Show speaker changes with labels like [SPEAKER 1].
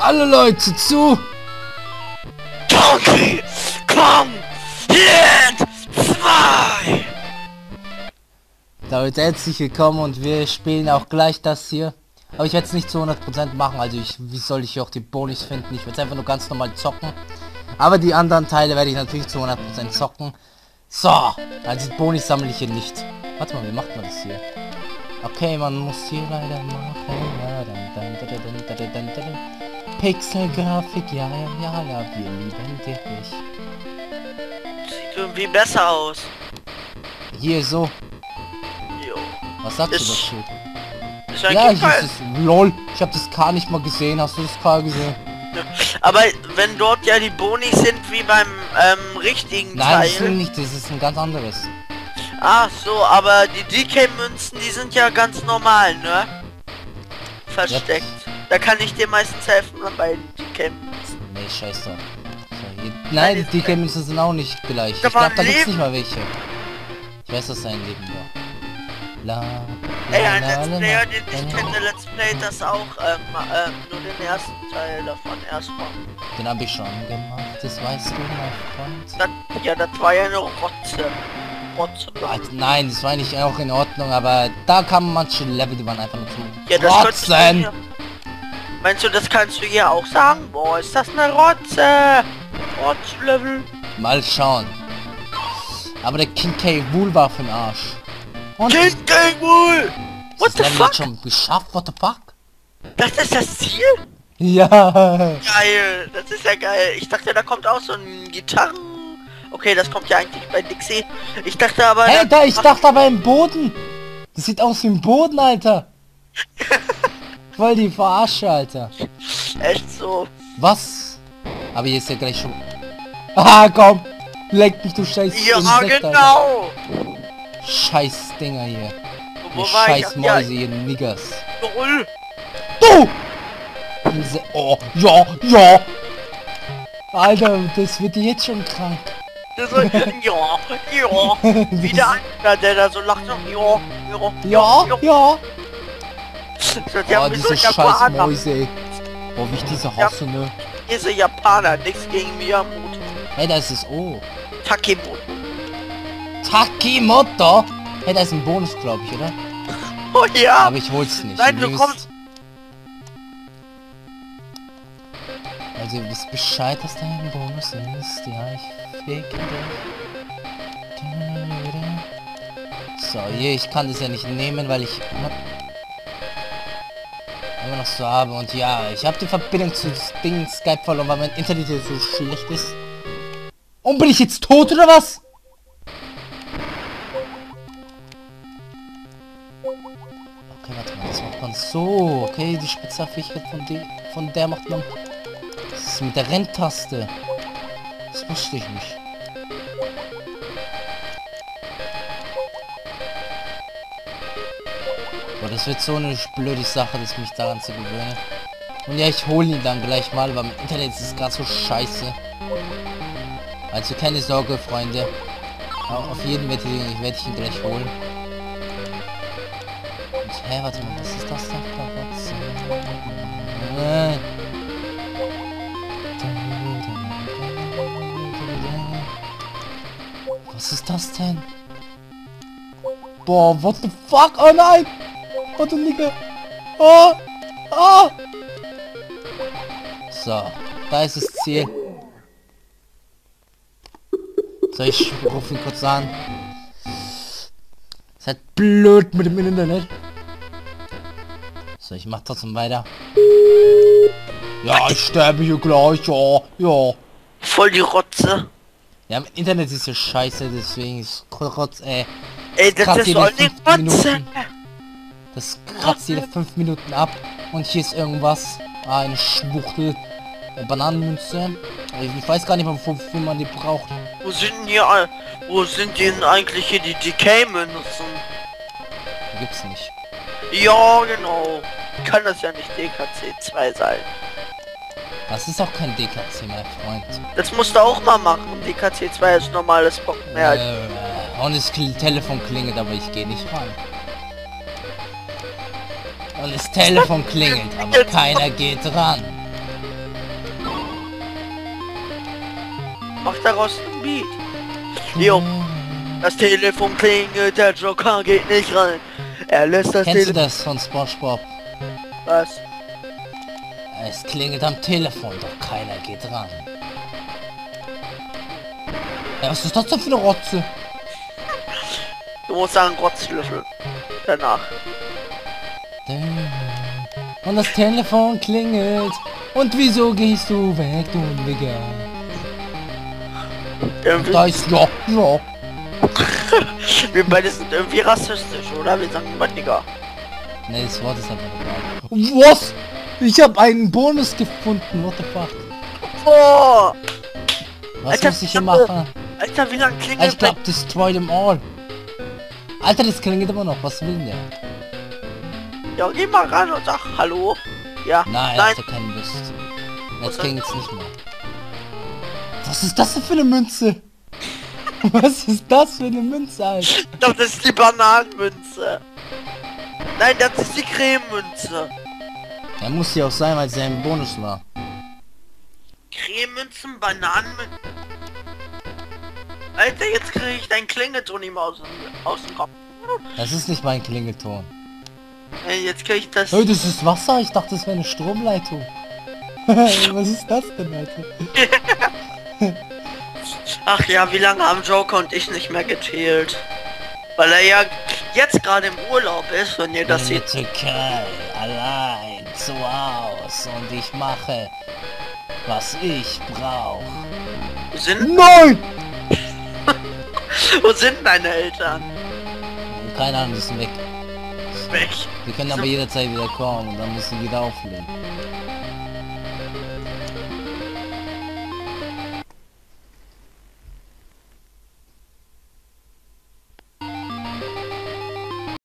[SPEAKER 1] Alle Leute zu!
[SPEAKER 2] Donkey Kong Land 2!
[SPEAKER 1] Damit herzlich willkommen und wir spielen auch gleich das hier. Aber ich werde es nicht zu 100% machen, also wie soll ich hier auch die Bonis finden? Ich werde es einfach nur ganz normal zocken. Aber die anderen Teile werde ich natürlich zu 100% zocken. So, also die Bonis sammle ich hier nicht. Warte mal, wie macht man das hier? Okay, man muss hier leider machen. Pixelgrafik, ja, wir lieben dich.
[SPEAKER 2] Sieht irgendwie besser aus.
[SPEAKER 1] Hier so.
[SPEAKER 2] Jo.
[SPEAKER 1] Was sagst du
[SPEAKER 2] Ist-
[SPEAKER 1] das Schild?
[SPEAKER 2] Ist ein
[SPEAKER 1] Ja, hier
[SPEAKER 2] Fall.
[SPEAKER 1] ist es. LOL, ich habe das K nicht mal gesehen. Hast du das K gesehen?
[SPEAKER 2] Aber wenn dort ja die Boni sind wie beim richtigen
[SPEAKER 1] Nein, das
[SPEAKER 2] Teil.
[SPEAKER 1] ist nicht, das ist ein ganz anderes.
[SPEAKER 2] Ach so, aber die DK-Münzen, die sind ja ganz normal, ne? Versteckt. Da kann ich dir meistens helfen bei den DK-Münzen.
[SPEAKER 1] Nee, scheiß drauf. So, hier. Nein, die DK-Münzen sind auch nicht gleich.
[SPEAKER 2] Da
[SPEAKER 1] Ich
[SPEAKER 2] war
[SPEAKER 1] glaube, da gibt's
[SPEAKER 2] Leben.
[SPEAKER 1] nicht mal welche. Ich weiß, dass sein Leben war. La,
[SPEAKER 2] Ey, ein
[SPEAKER 1] la,
[SPEAKER 2] Let's
[SPEAKER 1] la,
[SPEAKER 2] Player,
[SPEAKER 1] la,
[SPEAKER 2] den ich
[SPEAKER 1] la.
[SPEAKER 2] kenne, Let's Play das auch, nur den ersten Teil davon erstmal.
[SPEAKER 1] Den habe ich schon gemacht, das weißt du, mein Freund.
[SPEAKER 2] Ja, das war ja eine Rotze.
[SPEAKER 1] Alter, nein, das war nicht auch in Ordnung, aber da kamen manche Level, die waren einfach nur
[SPEAKER 2] Ja,
[SPEAKER 1] zu
[SPEAKER 2] das könntest du
[SPEAKER 1] Rotzen.
[SPEAKER 2] hier. Meinst du, das kannst du hier auch sagen? Boah, ist das eine Rotze? Rotzlevel.
[SPEAKER 1] Mal schauen. Aber der King K. Wool war für den Arsch. Und
[SPEAKER 2] King King Wool! What
[SPEAKER 1] das
[SPEAKER 2] the
[SPEAKER 1] Level
[SPEAKER 2] fuck?
[SPEAKER 1] hat schon geschafft, what the fuck?
[SPEAKER 2] Das ist das Ziel?
[SPEAKER 1] Ja.
[SPEAKER 2] Geil, das ist ja geil. Ich dachte, da kommt auch so ein Gitarren... Okay, das kommt ja eigentlich bei Dixie. Ich dachte aber...
[SPEAKER 1] Hey, da, ich dachte aber im Boden. Das sieht aus wie im Boden, Alter. Voll die Verarsche, Alter.
[SPEAKER 2] Echt so.
[SPEAKER 1] Was? Aber hier ist ja gleich schon... Ah, komm. Leck mich, du scheiß
[SPEAKER 2] Ja,
[SPEAKER 1] Insekt, Alter.
[SPEAKER 2] genau.
[SPEAKER 1] Scheiß Dinger hier.
[SPEAKER 2] Wo
[SPEAKER 1] Die
[SPEAKER 2] war ich?
[SPEAKER 1] scheiß
[SPEAKER 2] Ach, ja,
[SPEAKER 1] Mäuse, ihr Niggers.
[SPEAKER 2] Null.
[SPEAKER 1] Du! Oh, ja, ja. Alter, das wird jetzt schon krank.
[SPEAKER 2] Das so, ja. Wieder einer, der da so lacht. So,
[SPEAKER 1] Ja, ja.
[SPEAKER 2] Die
[SPEAKER 1] Oh,
[SPEAKER 2] haben
[SPEAKER 1] diese
[SPEAKER 2] so
[SPEAKER 1] scheiß
[SPEAKER 2] Japaner.
[SPEAKER 1] Mäuse, ey. Oh, wie ich diese hasse, ne?
[SPEAKER 2] Diese Japaner, nichts gegen Miyamoto.
[SPEAKER 1] Hey, da ist es. Oh.
[SPEAKER 2] Takemoto.
[SPEAKER 1] Takimoto? Hey, da ist ein Bonus, glaube ich, oder?
[SPEAKER 2] Oh ja.
[SPEAKER 1] Aber ich hol's nicht.
[SPEAKER 2] Nein,
[SPEAKER 1] Ihr
[SPEAKER 2] du
[SPEAKER 1] wisst-
[SPEAKER 2] kommst.
[SPEAKER 1] Also ihr wisst Bescheid, dass da ein Bonus ist. Ja, ich fick dich. So, hier, ich kann das ja nicht nehmen, weil ich immer noch so habe. Und ja, ich habe die Verbindung zu Ding Skype verloren, weil mein Internet hier so schlecht ist. Und bin ich jetzt tot oder was? Okay, warte mal, das macht man so. Okay, die Spezialfähigkeit von der macht man... Das ist mit der Renntaste. Das wusste ich nicht. Aber das wird so eine blöde Sache, dass mich daran zu gewöhnen. Und ja, ich hole ihn dann gleich mal, weil im Internet ist es gerade so scheiße. Also keine Sorge, Freunde. Auf jeden werde ich ihn gleich holen. Und, hä, warte mal, was ist das denn? Was ist das denn? Boah, what the fuck? Oh nein! Oh du Nigger! Oh! Oh! So, da ist das Ziel. So, ich rufe ihn kurz an. Ist halt blöd mit dem Internet. So, ich mach trotzdem weiter. Ja, ich sterbe hier gleich, ja, ja.
[SPEAKER 2] Voll die Rotze.
[SPEAKER 1] Ja, im Internet ist ja scheiße, deswegen ist Rotz,
[SPEAKER 2] Ey, das
[SPEAKER 1] kratzt
[SPEAKER 2] ist
[SPEAKER 1] jede
[SPEAKER 2] voll die
[SPEAKER 1] 5
[SPEAKER 2] Rotze.
[SPEAKER 1] Minuten. Das kratzt jede 5 Minuten ab. Und hier ist irgendwas. Ah, eine Schwuchtel. Bananenmünze. Ich weiß gar nicht mal, wofür man die braucht.
[SPEAKER 2] Wo sind denn hier, wo sind denn eigentlich hier die DK-Münzen?
[SPEAKER 1] Die gibt's nicht.
[SPEAKER 2] Ja, genau. Kann das ja nicht DKC 2 sein.
[SPEAKER 1] Das ist auch kein DKC, mein Freund.
[SPEAKER 2] Das musst du auch mal machen. DKC 2 ist normales Pokémon.
[SPEAKER 1] Und das Telefon klingelt, aber ich gehe nicht ran. Und das Telefon klingelt, aber keiner geht ran.
[SPEAKER 2] Mach daraus ein Beat. Jo. Das Telefon klingelt, der Joker geht nicht rein. Er lässt das
[SPEAKER 1] Kennst du
[SPEAKER 2] Telefon...
[SPEAKER 1] das von SpongeBob?
[SPEAKER 2] Was?
[SPEAKER 1] Es klingelt am Telefon, doch keiner geht ran. Ja, was ist das denn für eine Rotze?
[SPEAKER 2] Du musst sagen Rotzlöffel. Danach.
[SPEAKER 1] Und das Telefon klingelt. Und wieso gehst du weg, du Nigger?
[SPEAKER 2] Irgendwie...
[SPEAKER 1] Da ist ja.
[SPEAKER 2] Wir beide sind irgendwie rassistisch, oder? Wir sagen immer Digga.
[SPEAKER 1] Ne, das Wort ist einfach egal. Was? Ich habe einen Bonus gefunden, what the fuck?
[SPEAKER 2] Boah!
[SPEAKER 1] Was
[SPEAKER 2] Alter,
[SPEAKER 1] muss ich hier machen?
[SPEAKER 2] Alter, wie lange klingelt
[SPEAKER 1] Ich glaub, destroy them all. Alter, das klingelt immer noch, was will der?
[SPEAKER 2] Ja, geh mal ran und sag Hallo. Ja.
[SPEAKER 1] Nein,
[SPEAKER 2] Nein.
[SPEAKER 1] ich hab keine Lust. Jetzt klingt's nicht mehr. Was ist das denn für eine Münze? Was ist das für eine Münze, Alter?
[SPEAKER 2] Doch, das ist die Bananenmünze. Nein, das ist die Crememünze.
[SPEAKER 1] Er muss hier auch sein, weil es ja ein Bonus war.
[SPEAKER 2] Crememünzen, Bananenmünzen. Alter, jetzt kriege ich dein Klingelton nicht mehr aus dem Kopf.
[SPEAKER 1] Das ist nicht mein Klingelton.
[SPEAKER 2] Jetzt kriege ich das...
[SPEAKER 1] Hey, das ist Wasser? Ich dachte, das wäre eine Stromleitung. Was ist das denn, Alter?
[SPEAKER 2] Ach ja, wie lange haben Joker und ich nicht mehr gezählt? Weil er ja jetzt gerade im Urlaub ist, wenn ihr das
[SPEAKER 1] In der
[SPEAKER 2] seht.
[SPEAKER 1] Türkei, allein, zu Haus und ich mache, was ich brauche. Nein!
[SPEAKER 2] Wo sind deine Eltern?
[SPEAKER 1] Keine Ahnung, die sind weg.
[SPEAKER 2] Weg.
[SPEAKER 1] Wir können aber jederzeit wieder kommen und dann müssen wir wieder auflegen.